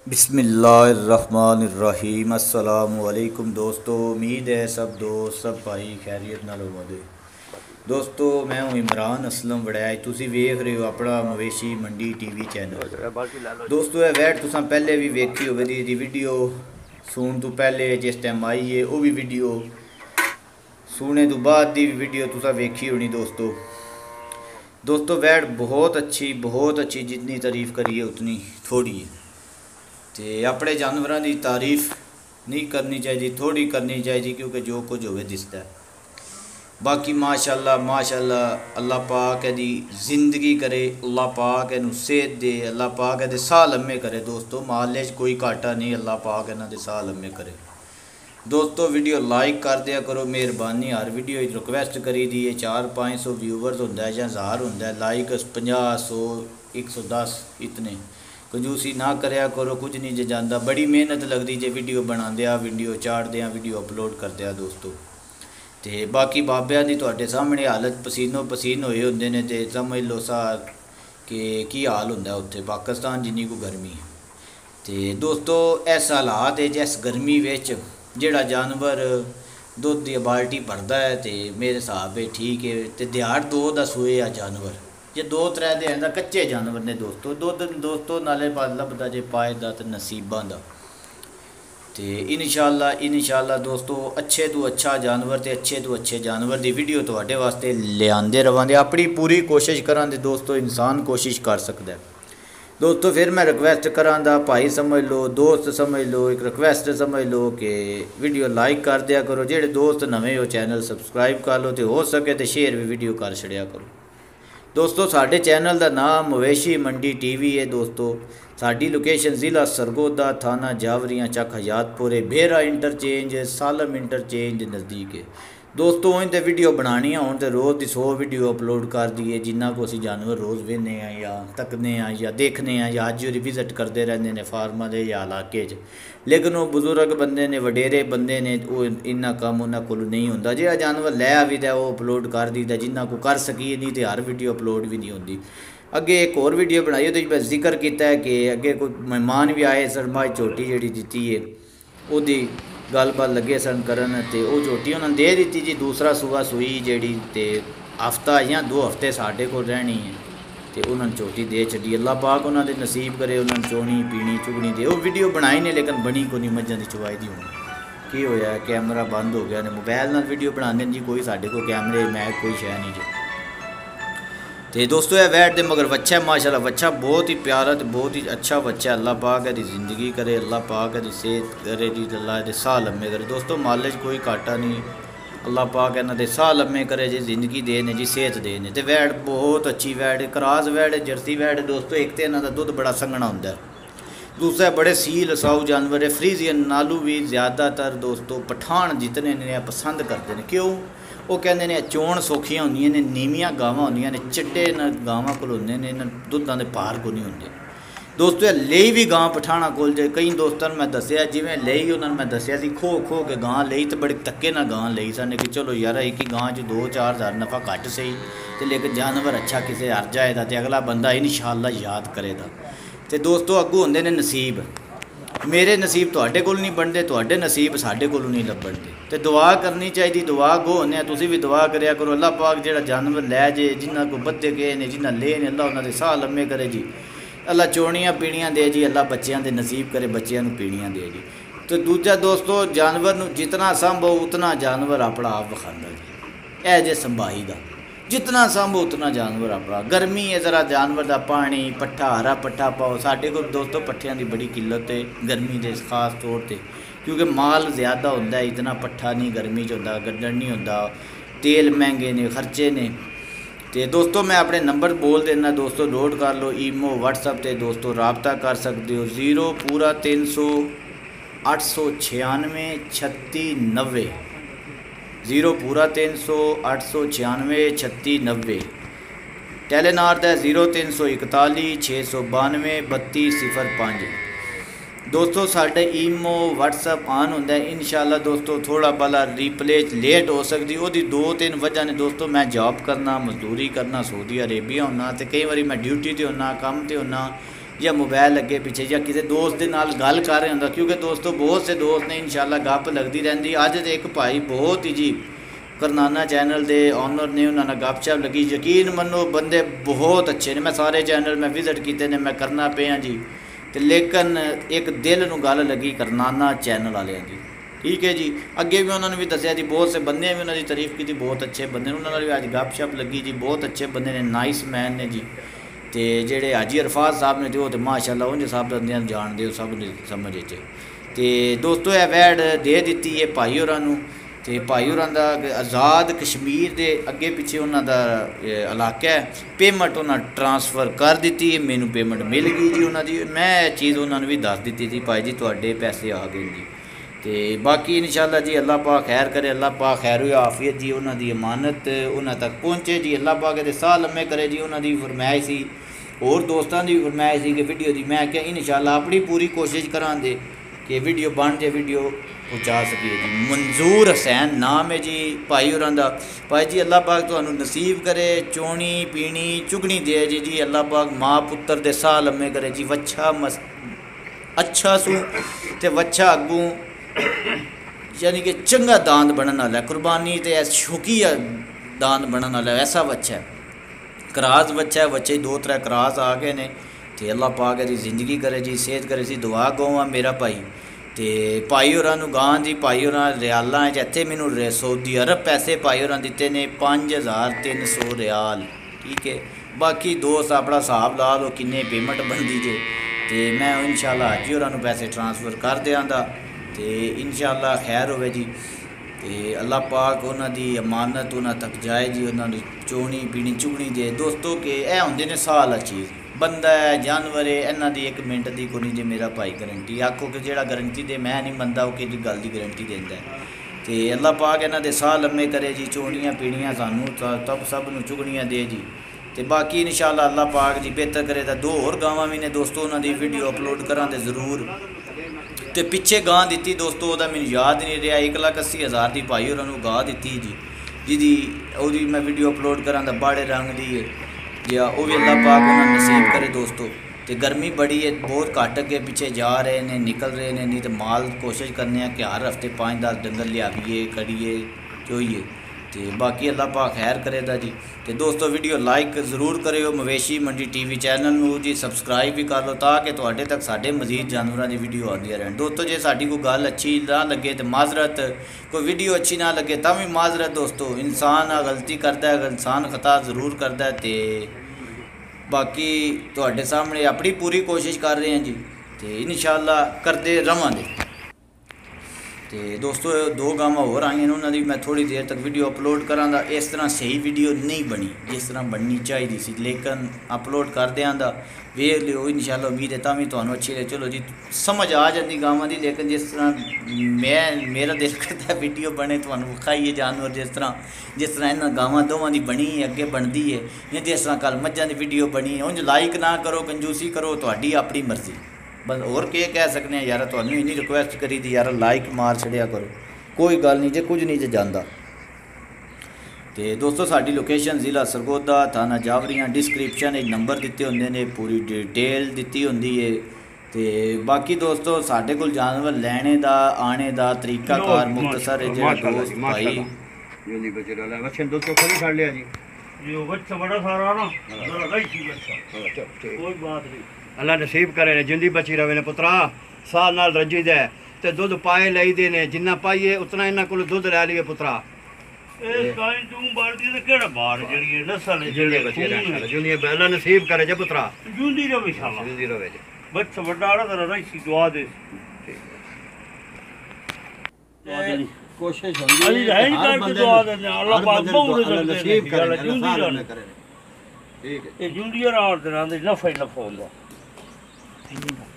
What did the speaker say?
बिस्मिल्लाहिर्रहमानिर्रहीम अस्सलामुअलैकुम दोस्तों। उम्मीद है सब दोस्त सब भाई खैरियत नाल होवोगे। दोस्तों मैं हूँ इमरान असलम वड़ैच, तुसी वेख रहे हो अपना मवेशी मंडी टीवी चैनल। दोस्तों ये वैट तुसां पहले भी वेखी होवे दी वीडियो सुन तो पहले जिस टाइम आई है वो भी वीडियो सुने तो बाद दी वीडियो तुसां वेखी होनी। दोस्तों वैट बहुत अच्छी जितनी तारीफ़ करिए उतनी थोड़ी है। तो अपने जानवरों की तारीफ़ नहीं करनी चाहिए, थोड़ी करनी चाहिए, क्योंकि जो कुछ होवे दिसता है। बाकी माशाल्लाह अल्लाह पाक दी जिंदगी करे, अल्लाह पाक इनू सेहत दे, अल्लाह पाक दे साह लम्मे करे। दोस्तों माले कोई घाटा नहीं, अल्लाह पाक इन्हां दे साह लम्मे करे। दोस्तों वीडियो लाइक कर दिया करो, मेहरबानी। हर वीडियो रिक्वेस्ट करी दी है, 400-500 व्यूवर्स होंदा है या 1000 होंदा है, लाइक 50 100 110 इतने कंजूसी ना करया करो, कुछ नहीं जे जाता। बड़ी मेहनत लगती जे वीडियो बनांदे वीडियो चाढ़दे वीडियो अपलोड करदे दोस्तों। तो बाकी बाबिया की तुहाडे सामने हालत पसीनो पसीन होए होंदे ने, ते समझ लो सा कि की हाल होंदा उत्थे पाकिस्तान जिन्नी को गर्मी है। तो दोस्तों इस हालात है जिस गर्मी विच जिहड़ा जानवर दुध की बाल्टी भरदा है, तो मेरे हिसाब है ठीक है। तो दिहाड़ 2 दा सोए आ जानवर, जे 2-3 दिन का कच्चे जानवर ने दोस्तों। दुध दोस्तों नाले लभदा जे पाए दा ते नसीबां दा। तो इंशाअल्लाह दोस्तों अच्छे तो अच्छा जानवर ते अच्छे तो अच्छे जानवर की वीडियो तुहाडे वास्ते लिआंदे रवांगे। अपनी पूरी कोशिश करांगे दोस्तों, इंसान कोशिश कर सकता है। दोस्तों फिर मैं रिक्वेस्ट करांगा, भाई समझ लो, दोस्त समझ लो, एक रिक्वेस्ट समझ लो कि वीडियो लाइक कर दिया करो। जेडे दोस्त नवे हो चैनल सबसक्राइब कर लो, तो हो सके तो शेयर भी वीडियो कर छड़िया करो। दोस्तों साढ़े चैनल का नाम मवेशी मंडी टीवी है। दोस्तों साड़ी लोकेशन ज़िला सरगोदा, थाना जावरियाँ, चक हयातपुर है, बेहरा इंटरचेंज सालम इंटरचेंज नज़दीक है। दोस्तों इनते वीडियो बनानी हो तो रोज़ की 100 वीडियो अपलोड कर दी है, जिन्ना को असी जानवर रोज़ वेने या तकने या देखने या अज विजिट करते रहते हैं फार्मा के या इलाके। लेकिन वो बुजुर्ग बंदे ने, वडेरे बंदे ने, वो इन्ना काम उन्होंने को नहीं होंदा। जो जानवर लै भी दा वो अपलोड कर दीदा, जिन्ना को कर सकी नहीं तो हर वीडियो अपलोड भी नहीं होती। अगे एक और वीडियो बनाई वो मैं जिक्र किया है कि अगे कोई मेहमान भी आए सर, माँ झोटी जी दी है वो गलबात लगे सन करन, तो वो झोटी उन्होंने दे दी जी। दूसरा सूआ सूई जी, तो हफ्ता या 2 हफ्ते साढ़े को रहनी है, तो उन्होंने झोटी दे छी। अल्लाह पाक उन्होंने नसीब करे, उन्होंने चोनी पीनी चुगनी दे। वो वीडियो बनाई ने लेकिन बनी को नहीं, मझां की चवाई दी होनी की होया, कैमरा बंद हो गया ने, मोबाइल नाल वीडियो बनाते जी, कोई साढ़े को कैमरे मैक कोई शै नहीं जी। तो दोस्तों यह वैट दे मगर बच्चा है माशाल्लाह, बच्चा बहुत ही प्यारा तो बहुत ही अच्छा बच्चा। अल्लाह पाक है ज़िंदगी करे, अल्लाह पाक है सेहत करे जी, अल्लाह दे साह लम्मे करे। दोस्तों मालिश कोई घाटा नहीं, अल्लाह पाक इन्हां दे साह लम्मे करे जी, जिंदगी देने जी, सेहत देने। तो वैट बहुत अच्छी वैट, क्रॉस वैट, जर्सी वैट। दोस्तों एक तो इन्हां दा दुध बड़ा संघना होंदा है, दूसरा बड़े सील साऊ जानवर है। फ्रीजियन नालू भी ज़्यादातर दोस्तों पठान जितने ने पसंद करते हैं। क्यों? वो कहते हैं चोण सौखियाँ होंदियां ने, नीवियां गावां होंदियां ने, चिट्टे गावां कोल होंदे ने, इन्हां दुधां दे भार को नहीं होंदे। दोस्तों लेई भी गां पठाना कोल जे, कई दोस्तों मैं दसिया जिवें लेई उन्होंने मैं दसिया सी खो के गां लेई, तो बड़े धक्के ना गां लेई सन कि चलो यार एक ही गां 2-4 हज़ार नफ़ा घट सही, तो लेकिन जानवर अच्छा किसी हर जाएगा तो अगला बंदा इंशाअल्लाह याद करेगा। तो दोस्तों अगू होंदे ने नसीब, मेरे नसीब तुहाडे कोल नहीं बनते, तुहाडे नसीब साडे कोल नहीं लभणगे। तो दुआ करनी चाहिए, दुआ गो होने तुसीं भी दुआ करया करो। अल्लाह पाक जिहड़ा जानवर लै जे, जिन्हां को बद्धे गए ने, जिन्हां ले ने, अल्लाह उन्हां दे साह लम्मे करे जी, अल्लाह चोणियां पीणियां दे जी, अल्लाह बच्चियां दे नसीब करे, बच्चियां नूं पीणियां दे जी। तो दूजा दोस्तों जानवर नूं जितना संभो उतना जानवर अपना आप विखांदा जी, ऐ जे संभाई दा, जितना संभो उतना जानवर अपना। गर्मी है ज़रा जानवर का पानी पट्ठा हरा पट्ठा पाओ। साढ़े को दोस्तों पट्ठियां की बड़ी किल्लत है गर्मी के खास तौर पर, क्योंकि माल ज़्यादा होंदा है, इतना पट्ठा नहीं गर्मी च होंदा, गड्डन नहीं होंदा, तेल महंगे ने, खर्चे ने। तो दोस्तों मैं अपने नंबर बोल देना दोस्तों, नोट कर लो। ईमो व्हाट्सअप से दोस्तों रबता कर सकते हो, 0 896 3690, 0 896 3690। टेलीनार का 0341 692 3205। दोस्तों साढ़े ईमो व्हाट्सअप ऑन होंदा है। इंशाल्लाह दोस्तों थोड़ा भला रिप्ले लेट हो सकती, वो 2-3 वजह ने दोस्तों। मैं जॉब करना, मजदूरी करना, सऊदी अरेबिया होना, तो कई बार मैं ड्यूटी पर होना, काम पर होना, ਜਾਂ ਮੋਬਾਈਲ ਅੱਗੇ ਪਿੱਛੇ ਜਾਂ ਕਿਸੇ ਦੋਸਤ ਦੇ ਨਾਲ ਗੱਲ ਕਰ ਰਿਹਾ ਹੁੰਦਾ, ਕਿਉਂਕਿ ਦੋਸਤੋ ਬਹੁਤ ਸੇ ਦੋਸਤ ਨੇ ਇਨਸ਼ਾਅੱਲਾ ਗੱਪ ਲੱਗਦੀ ਰਹਿੰਦੀ। ਅੱਜ ਤੇ ਇੱਕ ਭਾਈ ਬਹੁਤ ਹੀ ਜੀ ਕਰਨਾਨਾ ਚੈਨਲ ਦੇ ਓਨਰ ਨੇ, ਉਹਨਾਂ ਨਾਲ ਗੱਪਸ਼ਪ ਲੱਗੀ। ਯਕੀਨ ਮੰਨੋ ਬੰਦੇ ਬਹੁਤ ਅੱਛੇ ਨੇ, ਮੈਂ ਸਾਰੇ ਚੈਨਲ ਮੈਂ ਵਿਜ਼ਿਟ ਕੀਤੇ ਨੇ, ਮੈਂ ਕਰਨਾ ਪਿਆ ਜੀ। ਤੇ ਲੇਕਿਨ ਇੱਕ ਦਿਲ ਨੂੰ ਗੱਲ ਲੱਗੀ ਕਰਨਾਨਾ ਚੈਨਲ ਵਾਲਿਆਂ ਦੀ, ਠੀਕ ਹੈ ਜੀ। ਅੱਗੇ ਵੀ ਉਹਨਾਂ ਨੇ ਵੀ ਦੱਸਿਆ ਜੀ, ਬਹੁਤ ਸੇ ਬੰਦੇ ਵੀ ਉਹਨਾਂ ਦੀ ਤਾਰੀਫ ਕੀਤੀ, ਬਹੁਤ ਅੱਛੇ ਬੰਦੇ ਨੇ, ਉਹਨਾਂ ਨਾਲ ਵੀ ਅੱਜ ਗੱਪਸ਼ਪ ਲੱਗੀ ਜੀ। ਬਹੁਤ ਅੱਛੇ ਬੰਦੇ ਨੇ, ਨਾਈਸ ਮੈਨ ਨੇ ਜੀ। ਤੇ ਜਿਹੜੇ ਹਾਜੀ ਅਰਫਾਜ਼ ਸਾਹਿਬ ਨੇ ਜੋ ਤੇ ਮਾਸ਼ਾਅੱਲਾ ਉਂਝ ਸਭ ਬੰਦਿਆਂ ਨੂੰ ਜਾਣਦੇ ਹੋ, ਸਭ ਨੂੰ ਸਮਝ 'ਚ। ਤੇ ਦੋਸਤੋ ਇਹ ਵੈਡ ਦੇ ਦਿੱਤੀ ਹੈ ਭਾਈ ਹੋਰਾਂ ਨੂੰ। ਤੇ ਭਾਈ ਹੋਰਾਂ ਦਾ ਆਜ਼ਾਦ ਕਸ਼ਮੀਰ ਦੇ ਅੱਗੇ ਪਿੱਛੇ ਉਹਨਾਂ ਦਾ ਇਲਾਕਾ ਹੈ। ਪੇਮੈਂਟ ਉਹਨਾਂ ਟਰਾਂਸਫਰ ਕਰ ਦਿੱਤੀ, ਮੈਨੂੰ ਪੇਮੈਂਟ ਮਿਲ ਗਈ ਜੀ ਉਹਨਾਂ ਦੀ। ਮੈਂ ਇਹ ਚੀਜ਼ ਉਹਨਾਂ ਨੂੰ ਵੀ ਦੱਸ ਦਿੱਤੀ ਸੀ, ਭਾਈ ਜੀ ਤੁਹਾਡੇ ਪੈਸੇ ਆ ਗਏ ਜੀ। ਤੇ ਬਾਕੀ ਇਨਸ਼ਾਅੱਲਾ ਜੀ ਅੱਲਾਹ ਪਾਕ ਖੈਰ ਕਰੇ, ਅੱਲਾਹ ਪਾਕ ਖੈਰ ਆਫੀਅਤ ਜੀ ਉਹਨਾਂ ਦੀ ਅਮਾਨਤ ਉਹਨਾਂ ਤੱਕ ਪਹੁੰਚੇ ਜੀ। ਅੱਲਾਹ ਪਾਕ ਦੇ ਸਾਹ ਲੰਮੇ ਕਰੇ ਜੀ। ਉਹਨਾਂ ਦੀ ਫਰਮਾਇਸ਼ ਸੀ, ਹੋਰ ਦੋਸਤਾਂ ਦੀ ਫਰਮਾਇਸ਼ ਸੀ ਕਿ ਵੀਡੀਓ ਦੀ, ਮੈਂ ਕਿਹਾ ਇਨਸ਼ਾਅੱਲਾ ਆਪਣੀ ਪੂਰੀ ਕੋਸ਼ਿਸ਼ ਕਰਾਂਗੇ कि वीडियो बन जाए, वीडियो पहुँचा सकिए जी। मंजूर हुसैन नाम है जी भाई होरां दा। भाई जी अल्लाह पाक तुहानूं नसीब करे, चोनी पीनी चुगनी दे जी। अल्लाह पाक माँ पुत्र दे साह लम्मे करे जी। वच्छा अच्छा सू ते वच्छा अगूं यानी कि चंगा दांद बनन वाला, कुर्बानी ते शौकीया दांद बनन वाला ऐसा वच्छा है। कराज वच्छा है, बच्चे 2-3 कराज आ गए ने। तो अल्लाह पाक दी जिंदगी करे जी, सेहत करे सी। दुआ गौवा मेरा भाई। तो भाई होरां नूं गां दी भाई होरां रियालां इत्थे मैनूं सऊदी अरब पैसे भाई होरां दित्ते ने 5300 रियाल, ठीक है। बाकी दोस्त अपना हिसाब ला लो किन्ने पेमेंट बनदी जे। तो मैं इंशाअल्लाह हाजी होरां नूं पैसे ट्रांसफर कर देंदा। तो इंशाअल्लाह खैर होवे जी। तो अल्लाह पाक उन्हां दी अमानत उन्हां तक जाए जी, उन्हां नूं चोनी पीनी चुगनी दे। दोस्तों के यह होंदे ने साल चीज़, बंदा है जानवर है, इन्हां दी 1 मिनट की कोई नहीं जे मेरा भाई गारंटी आखो कि जो गारंटी दे मैं नहीं मनता वो कि गल की गारंटी देंदा है। तो अल्लाह पाक इन्हां दे साह लम्मे करे जी, चोनियाँ पीनियाँ सानू तब सब नूं चुगनियाँ दे जी। तो बाकी इंशाअल्लाह अल्लाह पाक जी बेहतर करे तो 2 होर गावां भी ने दोस्तों, उन्हां दी वीडियो अपलोड करां ते ज़रूर। तो पिछे गां दी दोस्तों वह मैंने याद नहीं रहा, 1,80,000 की भाई होरां नूं गां दी जी, जिहदी ओहदी मैं वीडियो अपलोड करां तां बाड़े रंग दी है या वो भी अल्लाह पाक उन्हें नसीब करे दोस्तों। तो गर्मी बड़ी है, बहुत घट अगे पिछे जा रहे हैं, निकल रहे हैं। नहीं तो माल कोशिश करने कि हर हफ्ते 5-10 डंगर लियावीए करिए चोइए। तो बाकी अल्लाह पाक खैर करेगा जी। तो दोस्तों वीडियो लाइक ज़रूर करो, मवेशी मंडी TV चैनल में जी सबसक्राइब भी कर लो ताकि तुहाडे तक साडे मजीद जानवरों की वीडियो आती रहन। दोस्तों जे साडी कोई गल अच्छी ना लगे तो माजरत, कोई वीडियो अच्छी ना लगे तो भी माजरत। दोस्तों इंसान गलती करता है, इंसान खता ज़रूर करता है। तो बाकी तुहाडे सामने अपनी पूरी कोशिश कर रहे हैं जी। तो इंशाअल्लाह करते रवांगे। तो दोस्तों 2 गावां होर आईयां ने, उन्हां दी मैं थोड़ी देर तक वीडियो अपलोड करांगा। इस तरह सही वीडियो नहीं बनी जिस तरह बननी चाहिए सी, लेकिन अपलोड कर देंदा वेख लियो इंशाअल्लाह। उम्मीद है तां तुहानूं अच्छी लगे। चलो जी समझ आ जाती गावां दी, लेकिन जिस तरह मेरा दिल करता वीडियो बने तुहानूं विखाइए जानवर जिस तरह इन्हां गावां दोवां दी बनी अगे बनती है, या जिस तरह कल मझां दी वीडियो बनी। उंज लाइक ना करो, कंजूसी करो, तुहाडी अपनी मर्जी। बस होर के कह सकते हैं यार, तुहानूं इन्नी रिक्वेस्ट करी दी यार लाइक मार छड़िया करो, कोई गल नहीं जे कुछ नहीं जे जांदा। तो दोस्तों साडी लोकेशन ज़िला सरगोदा, थाना जावरियां, डिस्क्रिप्शन नंबर दिते होंदे ने, पूरी डिटेल दिती होंदी है। तो बाकी दोस्तों साढ़े कोल जानवर लैने दा आने दा तरीकाकार मुख्तसर है। जो दोस्त भाई कोई बात नहीं, अल्लाह नसीब करे ने जिंदी बची रवे ने पुत्रा, साल नाल रजी दे ते दुध पाए लई दे ने, जिन्ना पाइए उतना इन्ना कोल दुध लै लिए पुत्रा। ए काई तू बाल्टी ते केड़ा बार जड़ी नस्ल जड़ी बची रहे जुंदी अल्लाह नसीब करे जे पुत्रा, जुंदी रवे इंशाअल्लाह, जुंदी रवे जे बच्चा बड़ा आड़ा तेरा रही दुआ दे। कोशिश होंदी अली है नहीं कर दुआ दे अल्लाह पाक बहुत नसीब करे, जुंदी रहे। ठीक है ये जुंदी और दे नफा ही नफा होंदा।